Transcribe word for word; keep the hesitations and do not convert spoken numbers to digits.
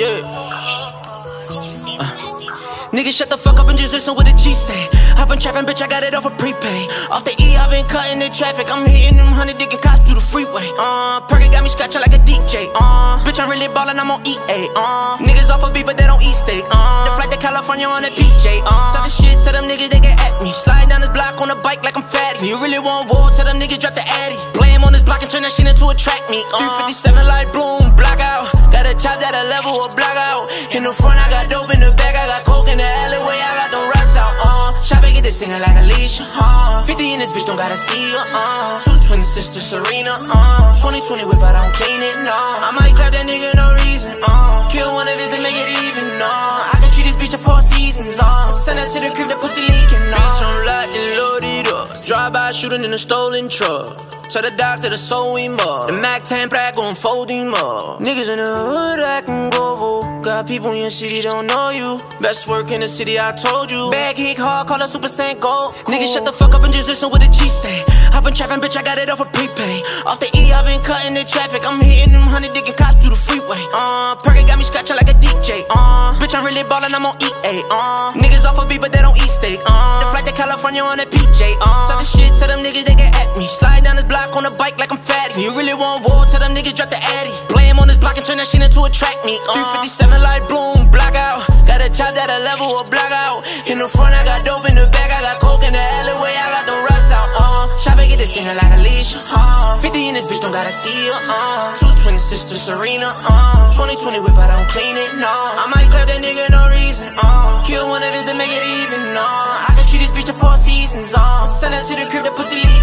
Yeah. Uh. Niggas shut the fuck up and just listen what the G say. I've been trapping, bitch, I got it off a prepaid. Off the E, I've been cutting the traffic. I'm hitting them hundred digging cops through the freeway. Uh, Perky got me scratching like a D J. Uh, bitch, I'm really ballin', I'm on E A. Uh, niggas off of B, but they don't eat steak. Uh, the flight to California on a P J. Uh, talk the shit to them niggas, they get at me. Slide down this block on a bike like I'm fatty. You really want war? Tell them niggas drop the Addy. Blame on this block and turn that shit into a track meet. Uh, three fifty-seven like Bloom, blackout. Got a chop that a level of blackout. In the front, I got dope in the back, I got coke in the alleyway, I got them rats out. Uh, Shop get this singing like Alicia. Uh, fifty in this bitch, don't gotta see her. Uh, two twin sisters, Serena. Uh, twenty twenty whip, I don't clean it. No, I might clap that nigga, no reason. Uh, kill one of his to make it even. No, I can treat this bitch to four seasons. Uh, send her to the crib, the pussy leaking. No. Bitch, I'm locked and loaded up. Drive-by shooting in a stolen truck. Tell the doctor to sew him up. The Mac ten black gon' fold him up. Niggas in the hood actin' global. Got people in your city don't know you. Best work in the city, I told you. Bag hit hard, call her Super Saint Gold. Cool. Niggas shut the fuck up and just listen what the G say. I've been trapping, bitch, I got it off a prepaid. Off the E, I've been cutting the traffic. I'm hitting them hundred digging cops through the freeway. Uh, Perky got me scratching like a D J. Uh, bitch, I'm really ballin', I'm on E A. Uh, niggas off of B, but they don't eat steak. Uh, the flight to California on a P J. Uh, talking shit to them niggas, they get at me. Slide down this block on a bike like I'm fatty. You really want war? Tell them niggas drop the Addy. Blame on this block and turn that shit into a track meet. Uh, three fifty-seven like Bloom, blackout. Got a chop that a level of blackout. In the front, I got dope in the back, I got coke in the alleyway, I got them rats out. Uh, Shop get this singing like Alicia. Uh, fifty in this bitch, don't gotta see her. Uh, two twin sisters, Serena. Uh, twenty twenty whip, I don't clean it. No, I might clap that nigga, no reason. Uh, kill one of his to make it even. No, I can treat this bitch to four seasons. Uh, send her to the crib, the pussy leak.